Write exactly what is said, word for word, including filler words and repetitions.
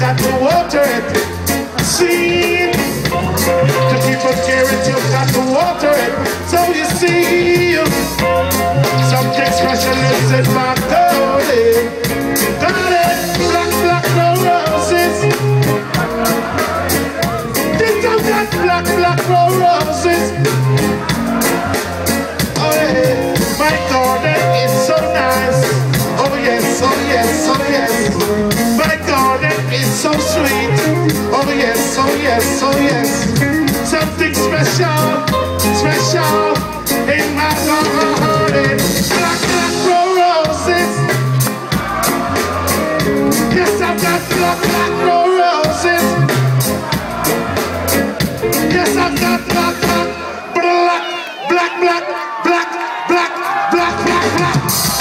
got to water it. See, to keep on caring, you've got to water it. So you see, something special is in my garden. Garden, black, black, no roses. Think I've got black, black, no roses. Oh yeah, my garden is so nice. Oh yes, oh yes, oh yes. My garden is so sweet. Oh yes, oh yes, oh yes. Something special, special in my garden. Black, black roses. Yes, I've got black, black roses. Yes, I've got black, black, black, black, black, black, black, black, black, black.